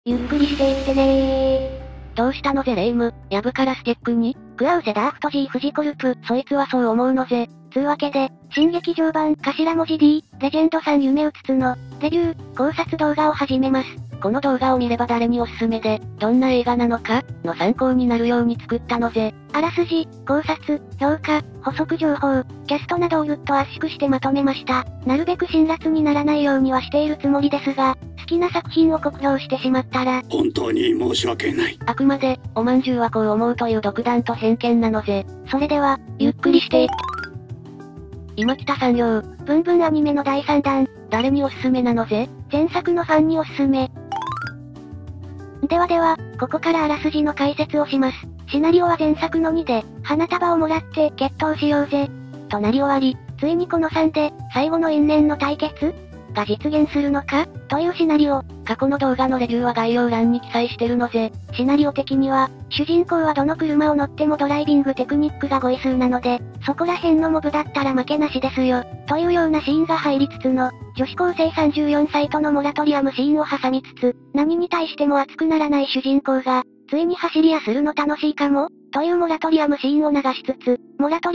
ゆっくりしていってねー。 どうしたのぜレイム、ヤブからスティックにクアウセダーフト G フジコルプ。 そいつはそう思うのぜ。 つうわけで、新劇場版頭文字 D、レジェンドさん夢うつつの、レビュー、考察動画を始めます。 この動画を見れば誰におすすめで、どんな映画なのか、の参考になるように作ったのぜ。 あらすじ、考察、評価、補足情報、キャストなどをぎゅっと圧縮してまとめました。なるべく辛辣にならないようにはしているつもりですが、好きな作品を酷評してしまったら、 本当に申し訳ない。 あくまで、おまんじゅうはこう思うという独断と偏見なのぜ。 それでは、ゆっくりしていって。 今北産業、 ブンブンアニメの第3弾。 誰におすすめなのぜ？ 前作のファンにおすすめ。では、ここからあらすじの解説をします。シナリオは前作の2で、花束をもらって決闘しようぜ。となり終わり、ついにこの3で、最後の因縁の対決が実現するのかというシナリオ。 過去の動画のレビューは概要欄に記載してるのぜ。 シナリオ的には、主人公はどの車を乗ってもドライビングテクニックが語彙数なので、そこら辺のモブだったら負けなしですよ。というようなシーンが入りつつの、女子高生34歳とのモラトリアムシーンを挟みつつ、何に対しても熱くならない主人公が、ついに走り屋するの楽しいかもというモラトリアムシーンを流しつつ、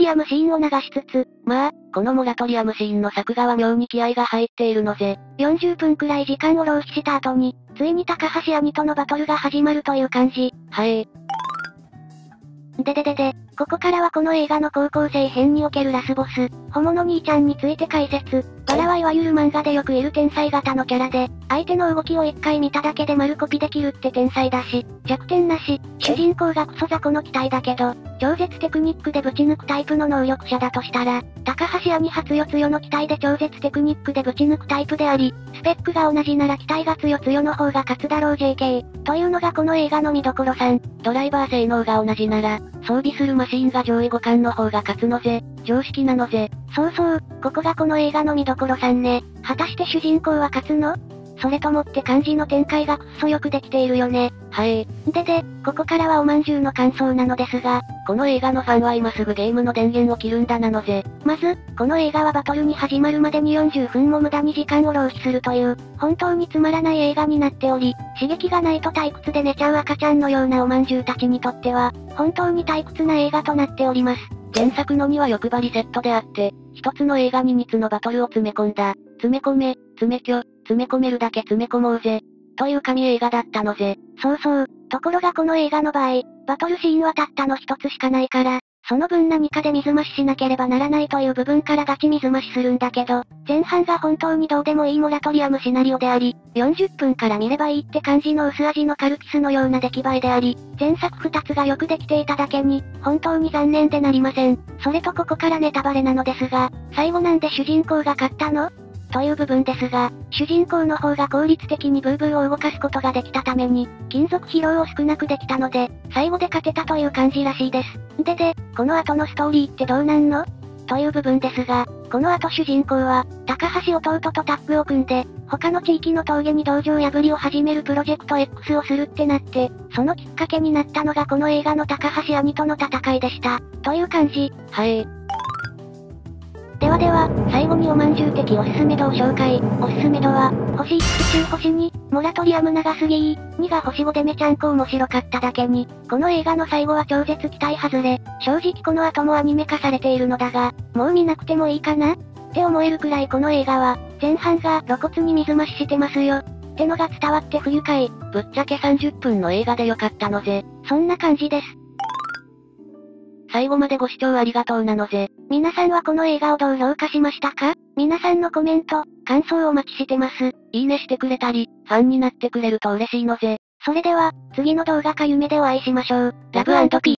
まあ、このモラトリアムシーンの作画は妙に気合が入っているのぜ。 40分くらい時間を浪費した後に、ついに高橋兄とのバトルが始まるという感じ。ここからはこの映画の高校生編におけるラスボス、ホモの兄ちゃんについて解説。バラはいわゆる漫画でよくいる天才型のキャラで、相手の動きを一回見ただけで丸コピできるって天才だし、弱点なし、主人公がクソ雑魚の機体だけど、超絶テクニックでぶち抜くタイプの能力者だとしたら、高橋兄初よつよの機体で超絶テクニックでぶち抜くタイプであり、スペックが同じなら機体がつよつよの方が勝つだろう JK。というのがこの映画の見どころ3。 ドライバー性能が同じなら、装備するマシンが上位互換の方が勝つのぜ。常識なのぜ。 そうそう、ここがこの映画の見どころ3ね。果たして主人公は勝つの？それともって感じの展開がくっそよくできているよね。ここからはおまんじゅうの感想なのですが、 この映画のファンは今すぐゲームの電源を切るんだなのぜ。 まず、この映画はバトルに始まるまでに40分も無駄に時間を浪費するという、本当につまらない映画になっており、刺激がないと退屈で寝ちゃう赤ちゃんのようなおまんじゅうたちにとっては、本当に退屈な映画となっております。 前作の2は欲張りセットであって、一つの映画に2つのバトルを詰め込んだ。詰め込め、詰めきょ、詰め込めるだけ詰め込もうぜ。という神映画だったのぜ。 そうそう。ところがこの映画の場合、バトルシーンはたったの一つしかないから、その分何かで水増ししなければならないという部分からガチ水増しするんだけど、前半が本当にどうでもいいモラトリアムシナリオであり、40分から見ればいいって感じの薄味のカルピスのような出来栄えであり、前作2つがよくできていただけに、本当に残念でなりません。それとここからネタバレなのですが、最後なんで主人公が勝ったの？という部分ですが、主人公の方が効率的にブーブーを動かすことができたために、金属疲労を少なくできたので、最後で勝てたという感じらしいです。この後のストーリーってどうなんの？という部分ですが、この後主人公は、高橋弟とタッグを組んで、他の地域の峠に道場破りを始めるプロジェクト X をするってなって、そのきっかけになったのがこの映画の高橋兄との戦いでした。という感じ。最後におまんじゅう的おすすめ度を紹介。おすすめ度は、星1中星2、モラトリアム長すぎー。2が星5でめちゃんこ面白かっただけに、この映画の最後は超絶期待外れ。正直この後もアニメ化されているのだが、もう見なくてもいいかなって思えるくらいこの映画は、前半が露骨に水増ししてますよ。ってのが伝わって不愉快。 ぶっちゃけ30分の映画でよかったのぜ。 そんな感じです。 最後までご視聴ありがとうなのぜ。 皆さんはこの映画をどう評価しましたか？皆さんのコメント、感想をお待ちしてます。 いいねしてくれたり、ファンになってくれると嬉しいのぜ。 それでは、次の動画か夢でお会いしましょう。 ラブ&ピース。